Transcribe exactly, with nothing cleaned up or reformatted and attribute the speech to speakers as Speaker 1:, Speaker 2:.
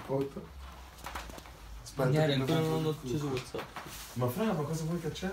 Speaker 1: Aspetta.
Speaker 2: Ieri ancora non ho acceso WhatsApp.
Speaker 1: Ma fra, ma cosa vuoi che c'è?